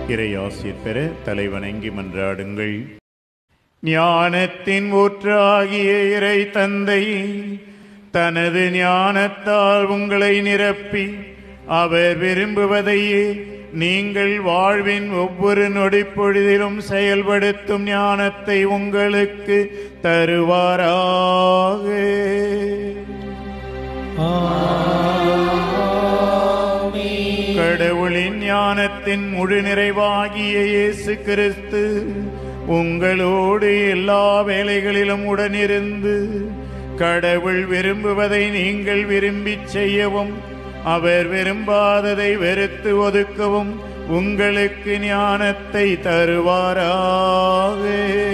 இறையாசிர் பெற தலைவணங்கி மன்றாடுங்கள். ஞானத்தின் ஊற்றாகிய இறை தந்தை தனது ஞானத்தால் உங்களை நிரப்பி அவர் விரும்புவதையே நீங்கள் வாழ்வின் ஒவ்வொரு நொடிப்பொழுதிலும் செயல்படுத்தும் ஞானத்தை உங்களுக்கு தருவாராக. கடவுளின் ஞானத்தின் முழு நிறைவாகிய இயேசு கிறிஸ்து உங்களோடு எல்லா வேளைகளிலும் உடனிருந்து கடவுள் விரும்புவதை நீங்கள் விரும்பி செய்யவும் அவர் விரும்பாததை வெறுத்து ஒதுக்கவும் உங்களுக்கு ஞானத்தை தருவாராக.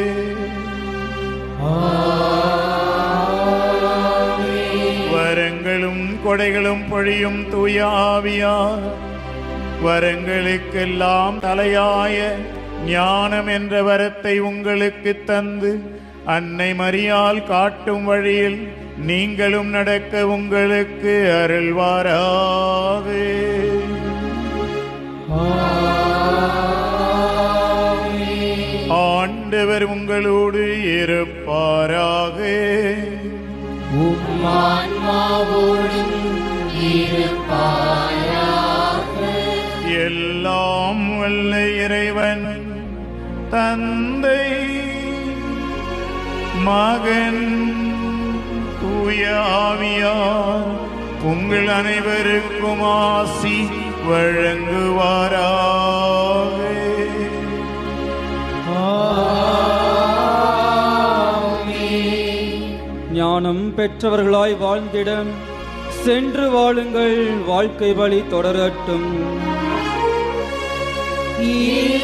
வரங்களும் கொடைகளும் பொழியும் தூய ஆவியார் வரங்களுக்கெல்லாம் தலையாய ஞானம் என்ற வரத்தை உங்களுக்கு தந்து அன்னை மரியாள் காட்டும் வழியில் நீங்களும் நடக்க உங்களுக்கு அருள்வாராக. ஆண்டவர் உங்களோடு இருப்பாராக. எல்லாம் வல்ல இறைவன் தந்தை மகன் தூய ஆவியார் உங்கள் அனைவருக்கும் ஆசி வழங்குவாராக. ஞானம் பெற்றவர்களாய் வாழ்ந்திட சென்று வாழுங்கள், வாழ்க்கை வழி தொடரட்டும்.